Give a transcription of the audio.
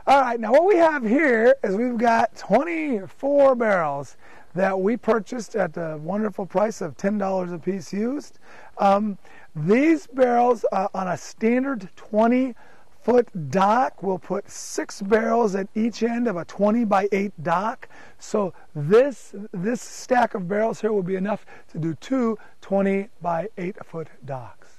All right, now what we have here is we've got 24 barrels that we purchased at the wonderful price of $10 a piece used. These barrels on a standard 20-foot dock will put 6 barrels at each end of a 20 by 8 dock. So this stack of barrels here will be enough to do 2 20 by 8 foot docks.